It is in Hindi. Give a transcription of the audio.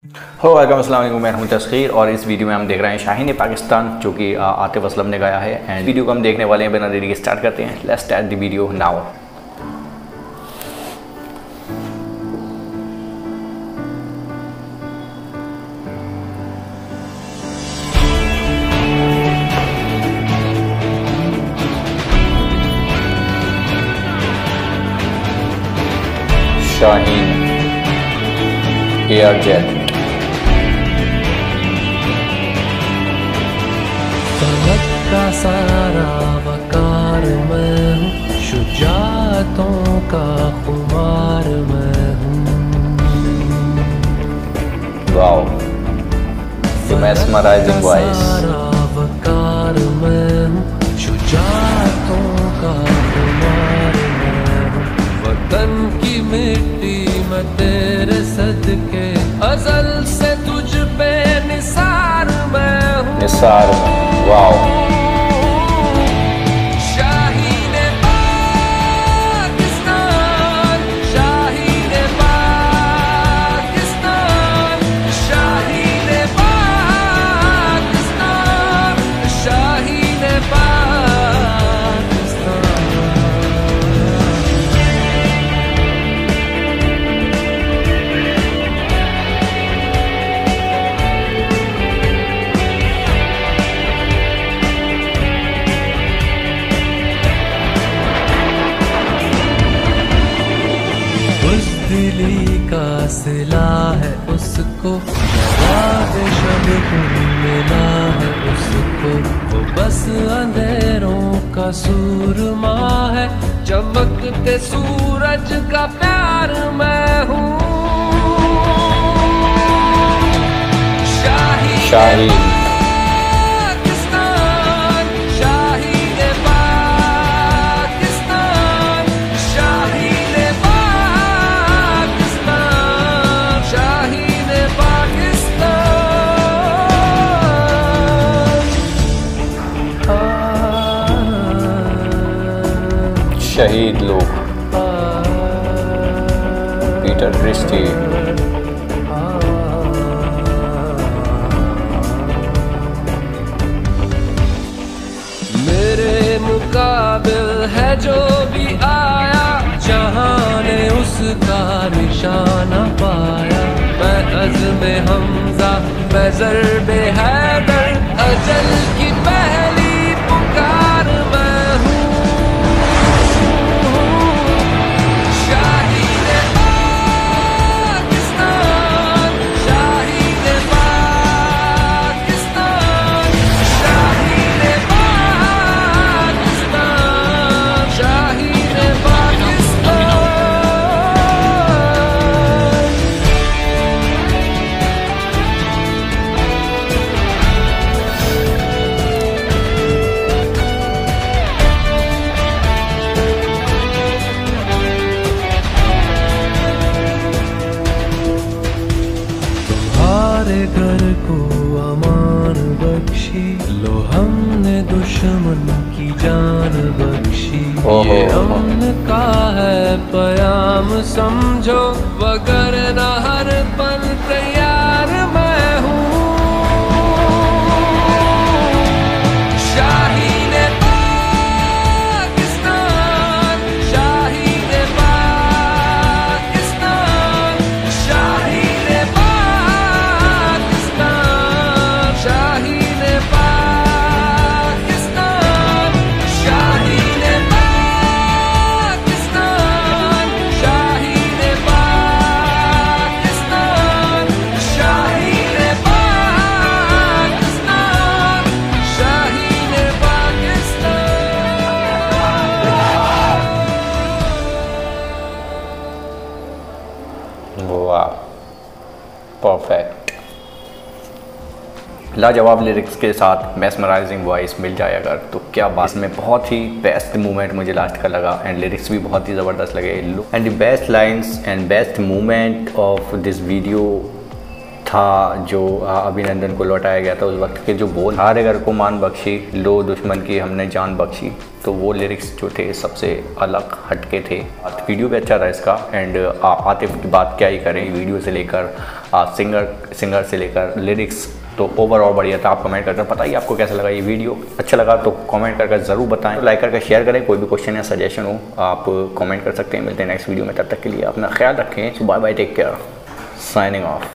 वालेकुम अस्सलाम वालेकुम, मैं हूं तस्खीर और इस वीडियो में हम देख रहे हैं शाहीन पाकिस्तान जो कि आतिफ असलम ने गाया है। एंड वीडियो को हम देखने वाले हैं, बिना देरी के स्टार्ट करते हैं। Let's start the video now. Shaheen air jet. फलक का सारा वकार मैं हूँ, शुजातों का खुमार मैं हूँ। Wow, mesmerizing voice। सारा वकार मैं हूँ, शुजातों का खुमार मैं हूँ। वतन की मिट्टी में तेरे सदके, अज़ल से तुझ पे निसार मैं हूँ। निसार, वाओ। शाहीन पाकिस्तान, शाहीन पाकिस्तान, शाहीन पाकिस्तान, शाहीन दिली का सिला है उसको, शब मिला है उसको। वो बस अंधेरों का सूरमा है, चमकते सूरज का प्यार मैं हूँ। शाहीन शहीद लोग, पीटर क्रिस्टी। मेरे मुकाबिल है जो भी आया, जहां ने उसका निशाना पाया। मैं अज़्म हमजा, मैं ज़र्बे हैदर, अजल की पहली पुकार मैं हूँ। घर को अमान बख्शी, लो हमने दुश्मन की जान बख्शी। ये अमन का है पयाम समझो, वगरना हर पल तैयार मैं हूँ। शाहीन पाकिस्तान, शाहीन पाकिस्तान, शाहीन परफेक्ट, लाजवाब लिरिक्स के साथ मेस्मराइजिंग वॉइस मिल जाए अगर तो क्या बात। इसमें बहुत ही बेस्ट मोमेंट मुझे लास्ट का लगा एंड लिरिक्स भी बहुत ही ज़बरदस्त लगे। And the best lines and best moment of this video था जो अभिनंदन को लौटाया गया था, उस वक्त के जो बोल, हारे घर को मान बख्शी, लो दुश्मन की हमने जान बख्शी, तो वो लिरिक्स जो थे सबसे अलग हटके थे। वीडियो भी अच्छा था इसका। एंड आतिफ की बात क्या ही करें, वीडियो से लेकर सिंगर से लेकर लिरिक्स तो ओवरऑल बढ़िया था। आप कमेंट करके बताइए आपको कैसा लगा ये वीडियो। अच्छा लगा तो कमेंट करके ज़रूर बताएं, लाइक करके शेयर करें। कोई भी क्वेश्चन या सजेशन हो आप कमेंट कर सकते हैं। मिलते हैं नेक्स्ट वीडियो में, तब तक के लिए अपना ख्याल रखें। Bye bye, take care, signing of.